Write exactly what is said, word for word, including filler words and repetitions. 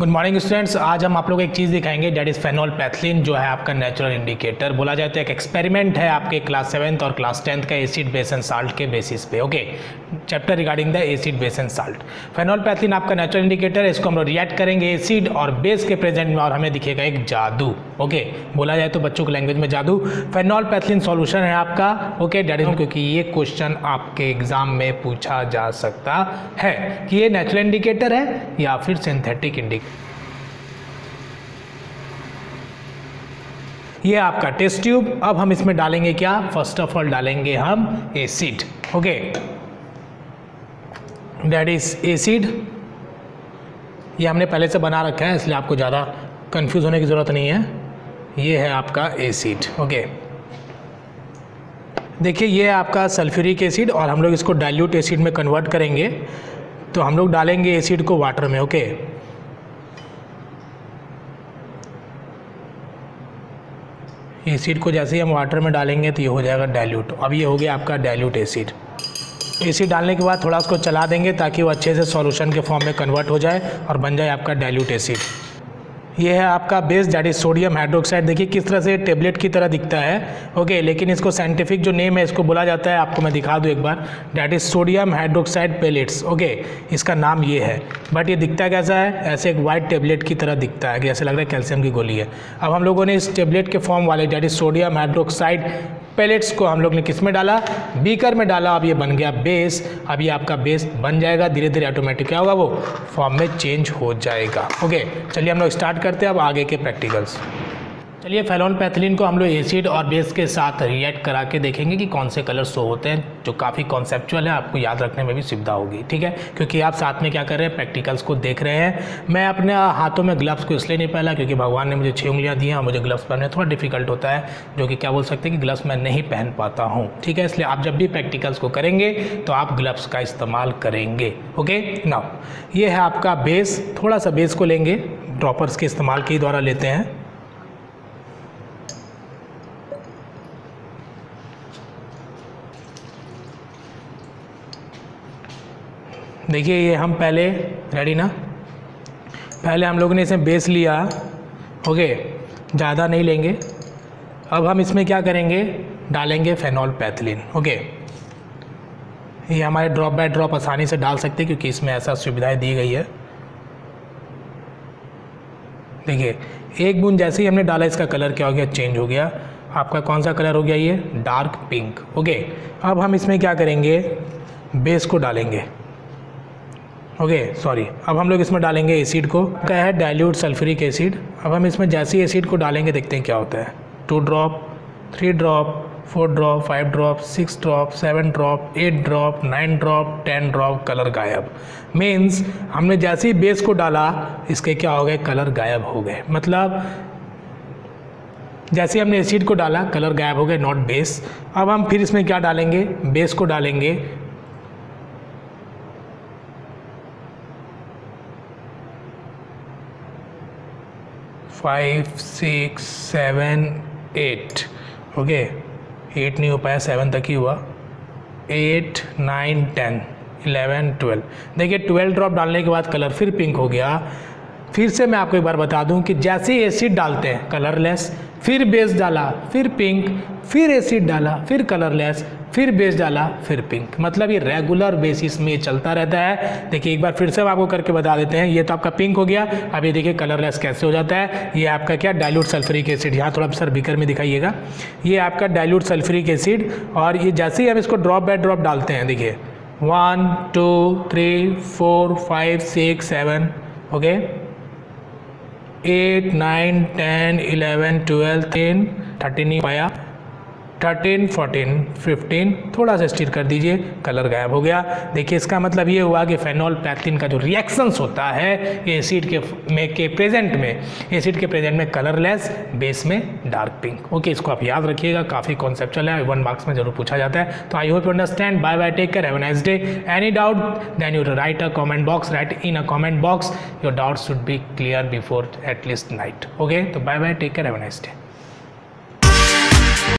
Good morning students. आज हम आप लोग को एक चीज़ दिखाएंगे, डेट इज़ फेनोल्फैथलीन, जो है आपका नेचुरल इंडिकेटर बोला जाता है। एक एक्सपेरिमेंट है आपके क्लास सेवन्थ और क्लास टेंथ का एसिड बेस एंड साल्ट के बेसिस पे। Okay, chapter regarding the acid base and salt. Phenolphthalein आपका नेचुरल इंडिकेटर है। इसको हम लोग रिएक्ट करेंगे एसिड और बेस के प्रेजेंट में और हमें दिखेगा एक जादू। ओके, बोला जाए तो बच्चों की लैंग्वेज में जादू। फेनोल्फैथलीन सॉल्यूशन है आपका। ओके, डेट इज, क्योंकि ये क्वेश्चन आपके एग्जाम में पूछा जा सकता है कि ये नेचुरल इंडिकेटर है या फिर सिंथेटिक इंडिकेटर। ये आपका टेस्ट ट्यूब। अब हम इसमें डालेंगे क्या? फर्स्ट ऑफ ऑल डालेंगे हम acid. Okay, that is acid. ये हमने पहले से बना रखा है, इसलिए आपको ज़्यादा कंफ्यूज होने की ज़रूरत नहीं है। ये है आपका एसिड। ओके, देखिए ये है आपका सल्फ्यूरिक एसिड और हम लोग इसको डाइल्यूट एसिड में कन्वर्ट करेंगे। तो हम लोग डालेंगे एसिड को वाटर में। ओके, एसिड को जैसे ही हम वाटर में डालेंगे तो ये हो जाएगा डाइल्यूट। अब ये हो गया आपका डाइल्यूट एसिड। एसिड डालने के बाद थोड़ा उसको चला देंगे ताकि वो अच्छे से सॉल्यूशन के फॉर्म में कन्वर्ट हो जाए और बन जाए आपका डाइल्यूट एसिड। ये है आपका base, that is sodium hydroxide. देखिए किस तरह से टेबलेट की तरह दिखता है। ओके, लेकिन इसको साइंटिफिक जो नेम है इसको बोला जाता है, आपको मैं दिखा दूं एक बार, that is sodium hydroxide pellets. Okay, इसका नाम ये है। बट ये दिखता कैसा है? ऐसे एक वाइट टेबलेट की तरह दिखता है, जैसे लग रहा है कैल्शियम की गोली है। अब हम लोगों ने इस टेबलेट के फॉर्म वाले that is sodium hydroxide pellets को हम लोग ने किस में डाला? बीकर में डाला। अब ये बन गया बेस। अब ये आपका बेस बन जाएगा, धीरे धीरे ऑटोमेटिक क्या होगा, वो फॉर्म में चेंज हो जाएगा। ओके, चलिए हम लोग स्टार्ट करते हैं अब आगे के प्रैक्टिकल्स। चलिए फेनोल्फैथलीन को हम लोग एसिड और बेस के साथ रिएक्ट करा के देखेंगे कि कौन से कलर शो होते हैं, जो काफ़ी कॉन्सेप्चुअल है, आपको याद रखने में भी सुविधा होगी। ठीक है, क्योंकि आप साथ में क्या कर रहे हैं, प्रैक्टिकल्स को देख रहे हैं। मैं अपने हाथों में ग्लव्स को इसलिए नहीं पहना क्योंकि भगवान ने मुझे छः उंगलियाँ दी हैं और मुझे ग्लव्स पहनने थोड़ा डिफिकल्ट होता है, जो कि क्या बोल सकते हैं कि ग्लव्स मैं नहीं पहन पाता हूँ। ठीक है, इसलिए आप जब भी प्रैक्टिकल्स को करेंगे तो आप ग्लव्स का इस्तेमाल करेंगे। ओके, नाउ ये है आपका बेस। थोड़ा सा बेस को लेंगे, ड्रॉपर्स के इस्तेमाल के द्वारा लेते हैं। देखिए ये हम पहले, रेडी ना, पहले हम लोगों ने इसमें बेस लिया। ओके, ज़्यादा नहीं लेंगे। अब हम इसमें क्या करेंगे, डालेंगे फेनोल्फैथलीन। ओके, ये हमारे ड्रॉप बाय ड्रॉप आसानी से डाल सकते हैं क्योंकि इसमें ऐसा सुविधाएं दी गई है। देखिए एक बूंद जैसे ही हमने डाला, इसका कलर क्या हो गया, चेंज हो गया। आपका कौन सा कलर हो गया, ये डार्क पिंक। ओके, अब हम इसमें क्या करेंगे, बेस को डालेंगे। ओके okay, सॉरी, अब हम लोग इसमें डालेंगे एसिड को, क्या है डाइल्यूट सल्फ्यूरिक एसिड। अब हम इसमें जैसे ही एसिड को डालेंगे देखते हैं क्या होता है। Two drop, three drop, four drop, five drop, six drop, seven drop, eight drop, nine drop, ten drop, colour गायब। मीन्स हमने जैसे ही बेस को डाला, इसके क्या हो गए, कलर गायब हो गए। मतलब जैसे ही हमने एसिड को डाला, कलर गायब हो गए, नॉट बेस। अब हम फिर इसमें क्या डालेंगे, बेस को डालेंगे। Five, six, seven, eight. Okay, eight नहीं हो पाया, सेवन तक ही हुआ। Eight, nine, ten, eleven, twelve. देखिए ट्वेल्व ड्रॉप डालने के बाद कलर फिर पिंक हो गया। फिर से मैं आपको एक बार बता दूं कि जैसे ही एसिड डालते हैं कलरलेस, फिर बेस डाला फिर पिंक, फिर एसिड डाला फिर कलरलेस, फिर बेस डाला फिर पिंक। मतलब ये रेगुलर बेसिस में चलता रहता है। देखिए एक बार फिर से हम आपको करके बता देते हैं। ये तो आपका पिंक हो गया। अब ये देखिए कलरलेस कैसे हो जाता है। ये आपका क्या, डाइल्यूट सल्फ्यूरिक एसिड। यहाँ थोड़ा सर बीकर में दिखाइएगा। ये आपका डाइल्यूट सल्फ्यूरिक एसिड। और ये जैसे ही हम इसको ड्रॉप बाय ड्रॉप डालते हैं, देखिए one, two, three, four, five, six, seven, okay, eight, nine, ten, eleven, twelve, ten, thirteen नहीं पाया, थर्टीन, फोर्टीन, फिफ्टीन, थोड़ा सा स्टिर कर दीजिए, कलर गायब हो गया। देखिए इसका मतलब ये हुआ कि फेनोल्फैथलीन का जो रिएक्शंस होता है एसिड के में के प्रेजेंट में, एसिड के प्रेजेंट में कलरलेस, बेस में डार्क पिंक। ओके, इसको आप याद रखिएगा, काफ़ी कॉन्सेप्चुअल है, वन मार्क्स में जरूर पूछा जाता है। तो I hope you understand. Bye bye, take care, have a nice day. Any doubt then you write a comment box, write in a comment box. Your doubts should be clear before at least night. Okay, तो bye bye, take care, have a nice day.